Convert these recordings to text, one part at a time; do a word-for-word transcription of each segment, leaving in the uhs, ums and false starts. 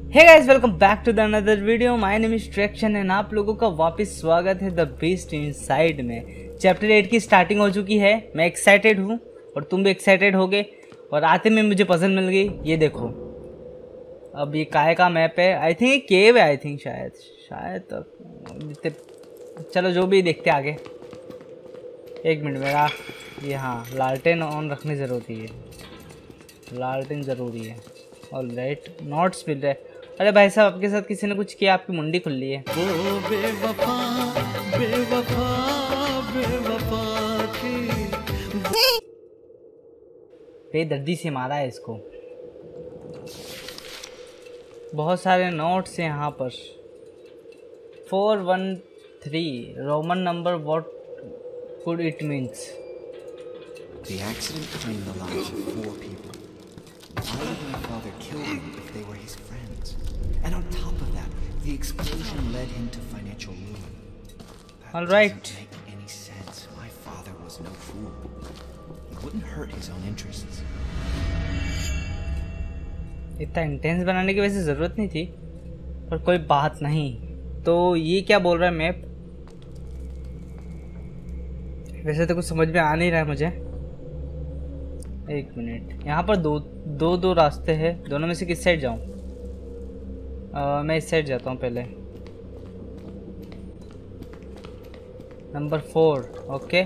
Hey guys, welcome back to the another video. My name is traction and आप लोगों का वापस स्वागत है द बीस्ट इनसाइड में। चैप्टर एट की स्टार्टिंग हो चुकी है। मैं एक्साइटेड हूँ और तुम भी एक्साइटेड होगे। और आते में मुझे पसंद मिल गई। ये देखो, अब ये काय का मैप है। आई थिंक ये केव है। आई थिंक शायद शायद तो चलो जो भी देखते आगे। एक मिनट मेरा ये हाँ लालटेन ऑन रखनी ज़रूरी है। लालटेन ज़रूरी है। ऑल राइट, नोट्स मिल रहे। अरे भाई साहब, आपके साथ किसी ने कुछ किया, आपकी मुंडी खुल रही है। वो बेवफा बेवफा बेवफा थी। बेदर्दी से मारा है इसको। बहुत सारे नोट्स हैं यहाँ पर। Four one three Roman number, what could it means? The accident claimed the lives of four people. Why would my father kill them if they were his friends? And on top of that, the explosion led him to financial ruin. That All right. doesn't make any sense. My father was no fool. He wouldn't hurt his own interests. इतना intense बनाने की वैसे ज़रूरत नहीं थी, पर कोई बात नहीं। तो ये क्या बोल रहा है मैप? वैसे तो कुछ समझ में आ नहीं रहा है मुझे। एक मिनट, यहाँ पर दो दो दो रास्ते हैं। दोनों में से किस साइड जाऊँ? मैं इस साइड जाता हूँ पहले। Number four, okay.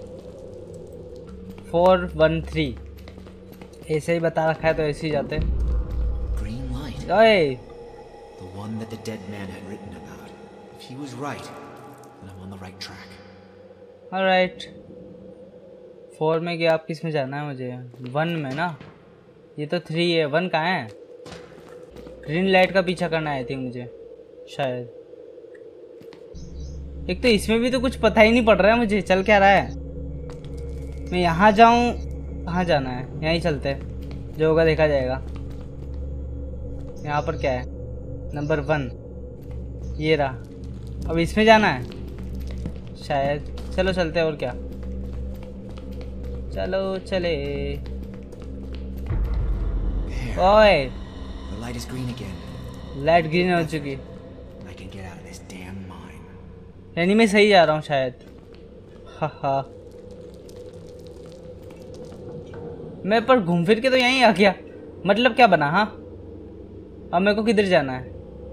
Four one three ऐसे ही बता रखा है तो ऐसे ही जाते हैं। Green light. ओए, The one that the dead man had written about. If he was right, then I'm on the right track. Alright. Four में गया, आप किस में जाना है मुझे? वन में ना, ये तो थ्री है। वन कहाँ है? ग्रीन लाइट का पीछा करना है आई थिंक मुझे, शायद। एक तो इसमें भी तो कुछ पता ही नहीं पड़ रहा है मुझे चल क्या रहा है। मैं यहाँ जाऊँ, कहाँ जाना है? यहीं चलते हैं, जो होगा देखा जाएगा। यहाँ पर क्या है? नंबर वन ये रहा। अब इसमें जाना है शायद। चलो चलते हैं, और क्या। चलो चले। ओए, The light is green again. Light green हो चुकी। I can get out of this damn mine. यानी मैं सही जा रहा हूँ शायद। हा हा, मैं पर घूम फिर के तो यहीं आ गया। मतलब क्या बना? हाँ, अब मेरे को किधर जाना है?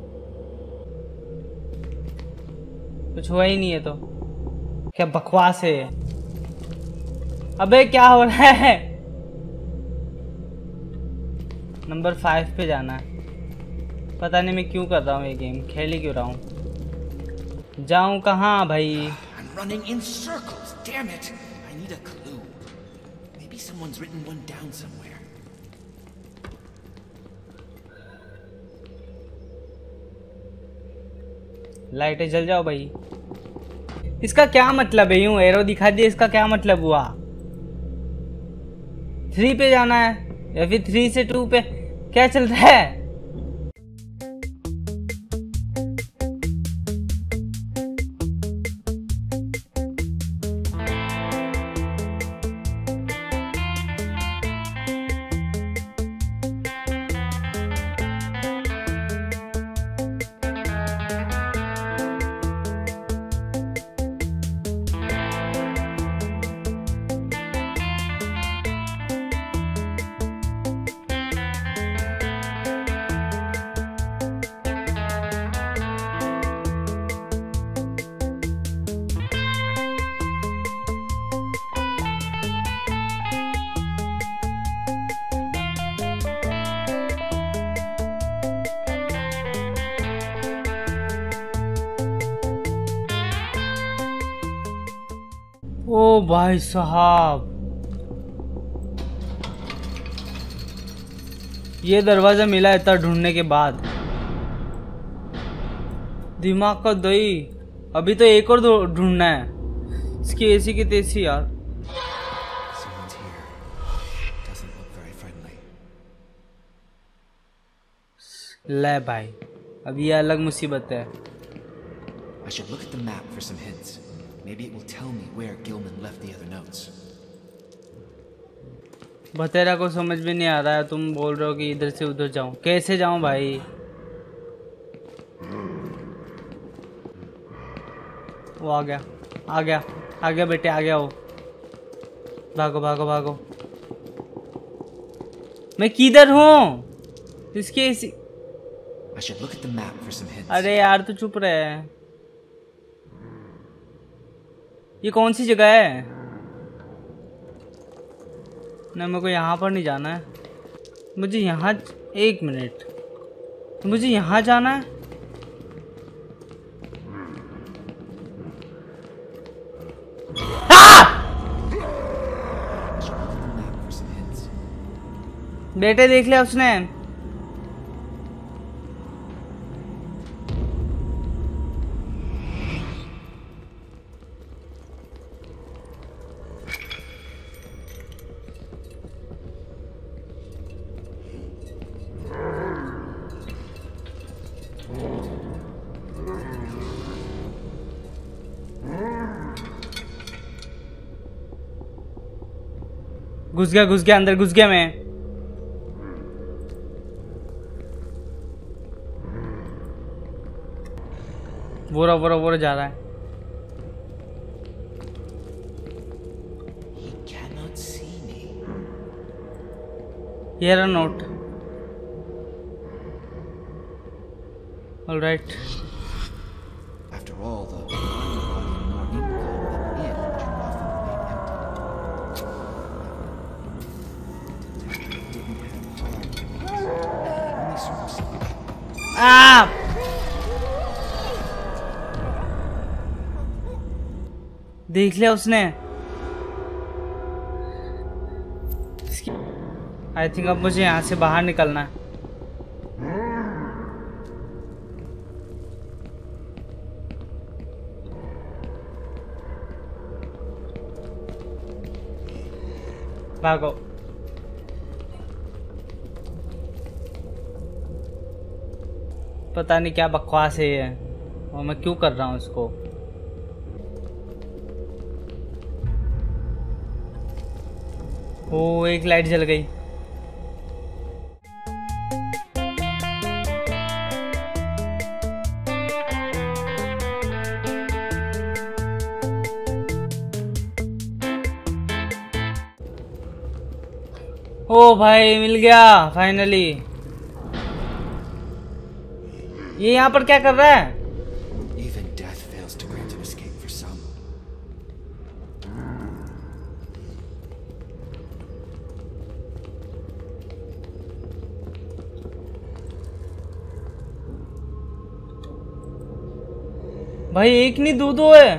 कुछ हुआ ही नहीं है तो क्या बकवास है? अबे क्या हो रहा है? नंबर फाइव पे जाना है। पता नहीं मैं क्यों कर रहा हूँ ये गेम, खेल ही क्यों रहा हूँ। जाऊँ कहाँ भाई? I'm running in circles. Damn it! I need a clue. Maybe someone's written one down somewhere. लाइटें जल जाओ भाई। इसका क्या मतलब है? यूं एरो दिखा दिए, इसका क्या मतलब हुआ? थ्री पे जाना है या फिर थ्री से टू पे? क्या चल रहा है? ओ भाई साहब, ये दरवाजा मिला इतना ढूंढने के बाद। दिमाग का दही। अभी तो एक और ढूंढना है। इसकी ऐसी की तैसी यार। Someone's here. Doesn't look very friendly. ले भाई, अब ये अलग मुसीबत है। I should look at the map for some hints. Maybe it will tell me where Gilman left the other notes. बतेरा को समझ में नहीं आ रहा है, तुम बोल रहे हो कि इधर से उधर जाऊं, कैसे जाऊं भाई? वो आ गया आ गया आ गया बेटे आ गया वो। भागो भागो भागो। मैं किधर हूँ इसके इसी... I should look at the map for some hints. अरे यार तू चुप रहे। ये कौन सी जगह है? ना मेरे को यहाँ पर नहीं जाना है, मुझे यहाँ एक मिनट मुझे यहाँ जाना है। बेटे देख लिया उसने। घुस गया घुस गया अंदर घुस गया मैं। बोरा बोरा बोरा जा रहा है। He cannot see me. Here a note. All right. After all, the body more income than it should often remain empty. Only circumstance. Ah! देख लिया उसने। आई थिंक अब मुझे यहाँ से बाहर निकलना है। भागो। पता नहीं क्या बकवास है ये और मैं क्यों कर रहा हूँ इसको। ओ एक लाइट जल गई। ओ भाई मिल गया फाइनली। ये यहाँ पर क्या कर रहा है? Even death fails to grant an escape for some. भाई एक नहीं दो दो है।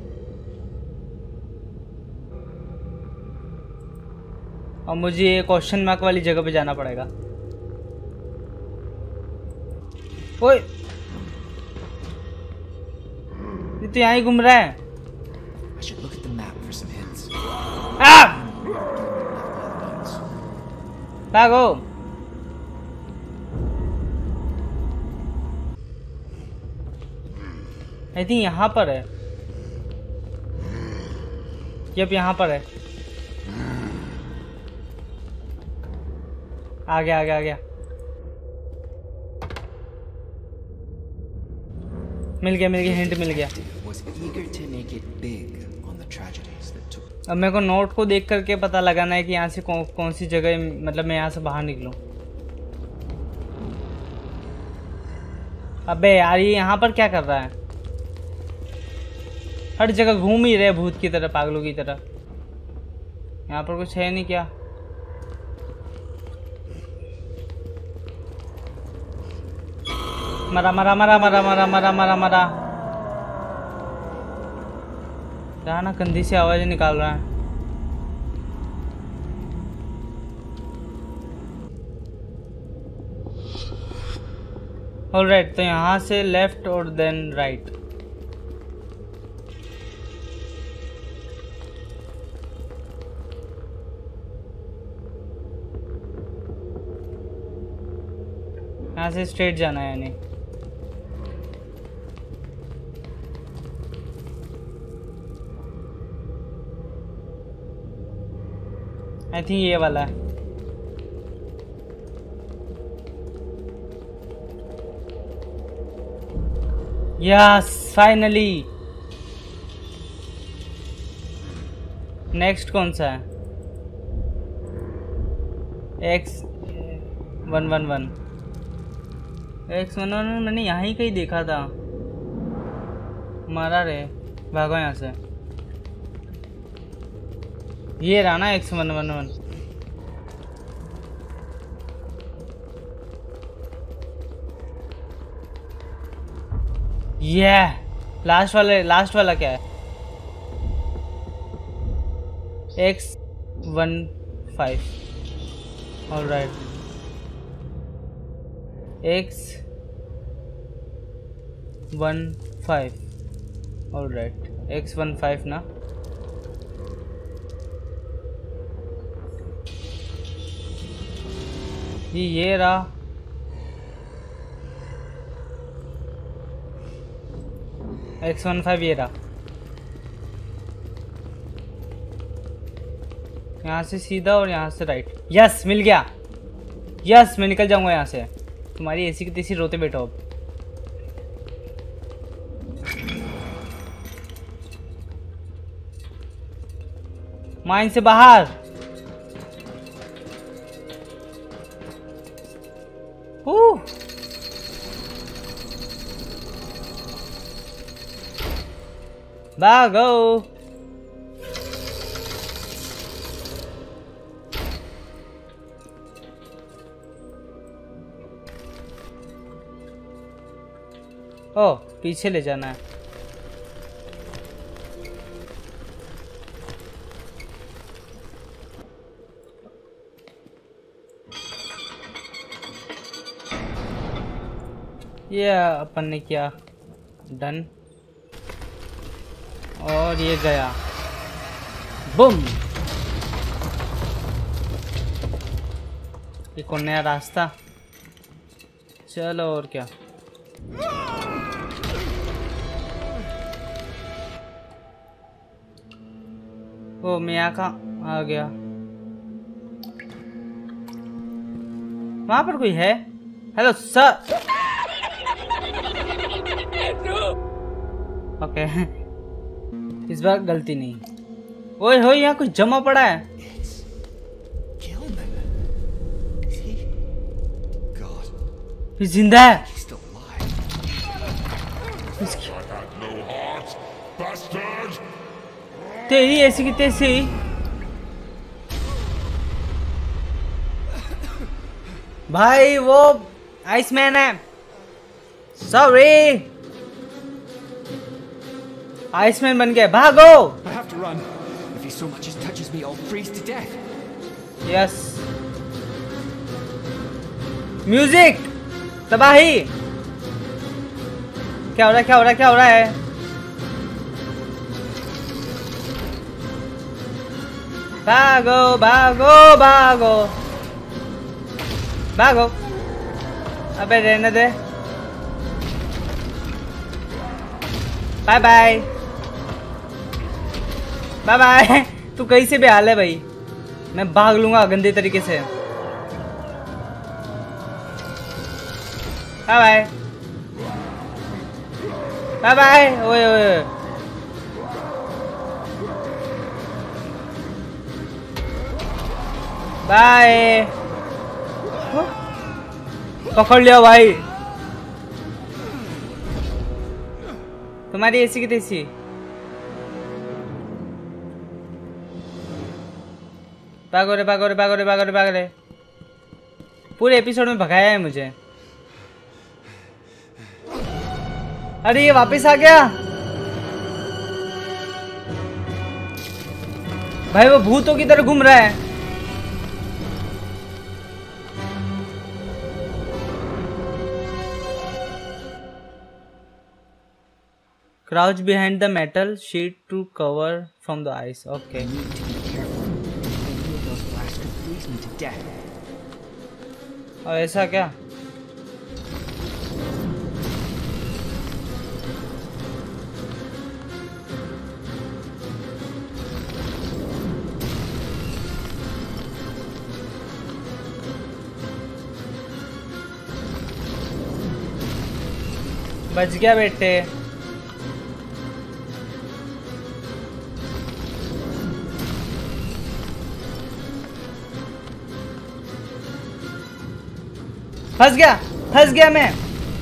और मुझे ये क्वेश्चन मार्क वाली जगह पे जाना पड़ेगा। ओए ये तो यहाँ ही घूम रहा है। I should look at the map for some hints. आ! भागो। आई थिंक यहाँ पर है। यप यहाँ पर है। आ गया आ गया आ गया। मिल गया मिल गया हिंट मिल गया। Was eager to make it big on the tragedies that took. अब मेरे को नोट को देख करके पता लगाना है कि यहाँ से कौन कौन सी जगह, मतलब मैं यहाँ से बाहर निकलूं। अबे यार ये यहाँ पर क्या कर रहा है? हर जगह घूम ही रहे भूत की तरह, पागलों की तरह। यहाँ पर कुछ है नहीं क्या? मरा मरा मरा मरा मरा मरा मरा मरा। ना कंधी से आवाज निकाल रहा है। ऑलराइट, तो यहाँ से लेफ्ट और देन राइट। यहाँ से स्ट्रेट जाना है यानी। आई थिंक ये वाला है। Yes finally. नेक्स्ट कौन सा है? X one one one X one one one मैंने यहाँ ही कहीं देखा था। मारा रे, भागो यहाँ से। ये रहा ना एक्स वन वन वन। ये लास्ट वाले लास्ट वाला क्या है? X one five. Alright, X one five. Alright, X one five ना। ये ये रहा। एक्स वन फाइव ये रहा। यहाँ से सीधा और यहाँ से राइट। यस, मिल गया। यस, मैं निकल जाऊंगा यहाँ से। तुम्हारी ऐसी की तैसी रोते बैठो अब। माइन से बाहर। ओह, भागो। ओ, पीछे ले जाना है। ये अपन ने किया, डन। और ये गया, बुम। ये कौन नया रास्ता? चलो, और क्या। ओ, मैं यहाँ का आ गया। वहां पर कोई है? Hello sir. ओके, इस बार गलती नहीं। ओए हो, यहाँ कुछ जमा पड़ा है। ये जिंदा है। तेरी ऐसी की तैसी। भाई वो आइसमैन है। सॉरी, आइसमैन बन गया। भागो। I have to run. If he so much as touches me, I'll freeze to death. Yes, music तबाही। क्या हो रहा है? क्या हो रहा है? क्या हो रहा है? भागो भागो भागो भागो। अबे रहने दे। Bye bye bye bye. तू कहीं से भी हाल है भाई, मैं भाग लूंगा गंदे तरीके से। Bye bye bye bye. ओए ओए, बाय। पकड़ लिया भाई। तुम्हारी ऐसी की तैसी। भागो रे भागो रे भागो रे भागो रे भागो रे। पूरे एपिसोड में भगाया है मुझे। अरे ये वापस आ गया भाई। वो भूतों की तरह घूम रहा है। Crouch behind the metal sheet to cover from the ice. Okay. I need to be careful. Any of those blasts could freeze me to death. और ऐसा क्या? बच गया बेटे। फंस गया फंस गया मैं।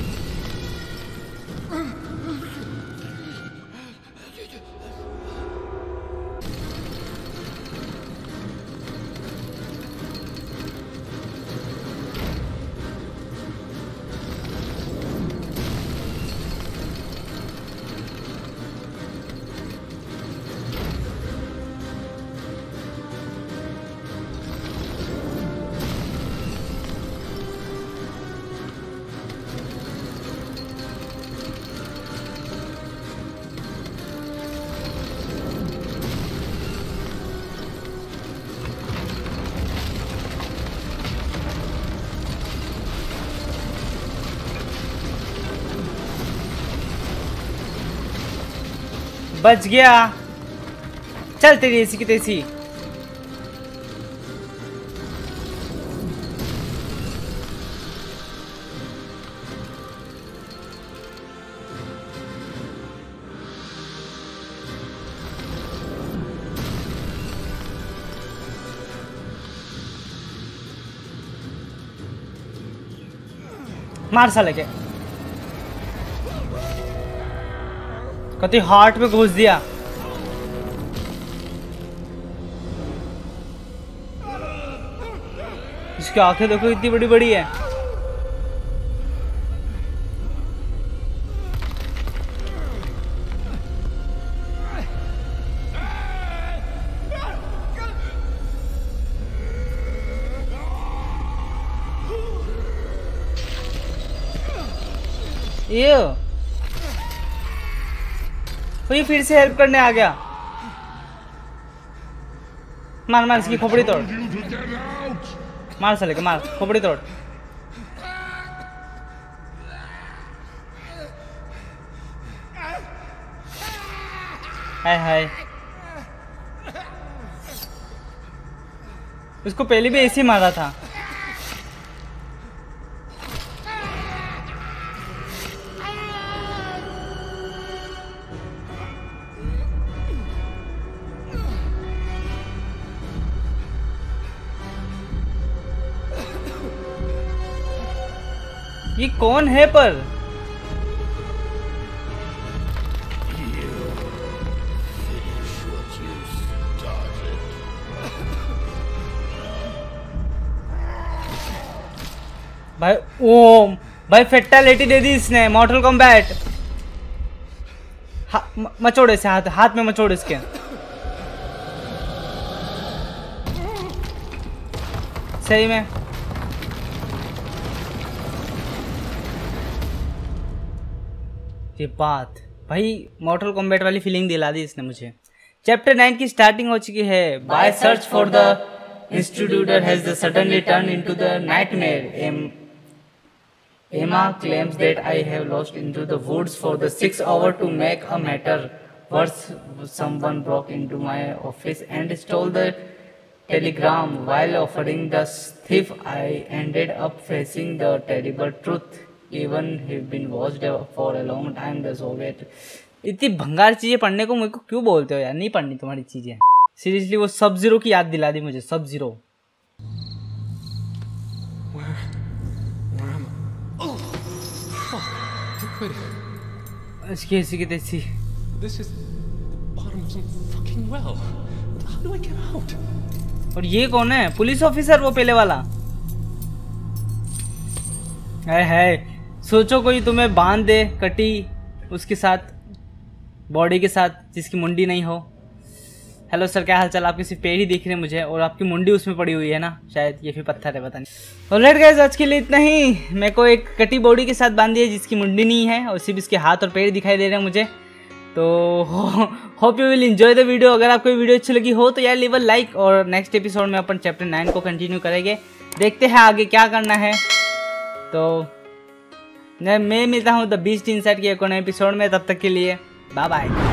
बच गया। चल तेरी ऐसी की तैसी। मार साले के। कति हार्ट में घुस दिया। इसकी आंखें देखो इतनी बड़ी बड़ी है। ये तो ये फिर से हेल्प करने आ गया। मार मार इसकी खोपड़ी तोड़। मार साले के मार खोपड़ी तोड़। हाय हाय। उसको पहले भी ऐसे ही मारा था। ये कौन है पर? भाई ओम भाई फेटालिटी दे दी इसने। मॉर्टल कॉम्बैट। मचोड़ इसे हाथ हाथ में मचोड़ इसके। सही में ये बात भाई मॉर्टल कॉम्बैट वाली फीलिंग दिला दी इसने मुझे। चैप्टर नाइन की स्टार्टिंग हो चुकी है। By search for the institutor has suddenly turn into the nightmare. Emma claims that I have lost into the woods for the six hours to make a matter worse. Someone broke into my office and stole the telegram. While offering the thief, I ended up facing the terrible truth. Even have been watched for a long time. The Soviet. इतनी भंगार चीजें पढ़ने को मुझे को क्यों बोलते हो यार? नहीं पढ़नी तुम्हारी चीजें। सीरियसली वो सब जीरो की याद दिला दी मुझे। सब जीरो। इसकी ऐसी की तैसी। This is the bottom of some fucking well. How do I get out? और ये कौन है? पुलिस ऑफिसर वो पहले वाला। है है सोचो कोई तुम्हें बांध दे कटी उसके साथ बॉडी के साथ जिसकी मुंडी नहीं हो। हेलो सर क्या हाल चाल? आपके सिर्फ पैर ही दिख रहे हैं मुझे और आपकी मुंडी उसमें पड़ी हुई है ना शायद। ये फिर पत्थर है पता नहीं। ऑलराइट गाइस आज के लिए इतना ही। मेरे को एक कटी बॉडी के साथ बांधी है जिसकी मुंडी नहीं है और सिर्फ इसके हाथ और पैर दिखाई दे रहे हैं मुझे। तो hope you will enjoy the video. अगर आपको वीडियो अच्छी लगी हो तो यार लीव अ लाइक। और नेक्स्ट एपिसोड में अपन चैप्टर नाइन को कंटिन्यू करेंगे। देखते हैं आगे क्या करना है। तो मैं मिलता हूँ द बीस्ट इनसाइड के एक और नए एपिसोड में। तब तक के लिए बाय बाय।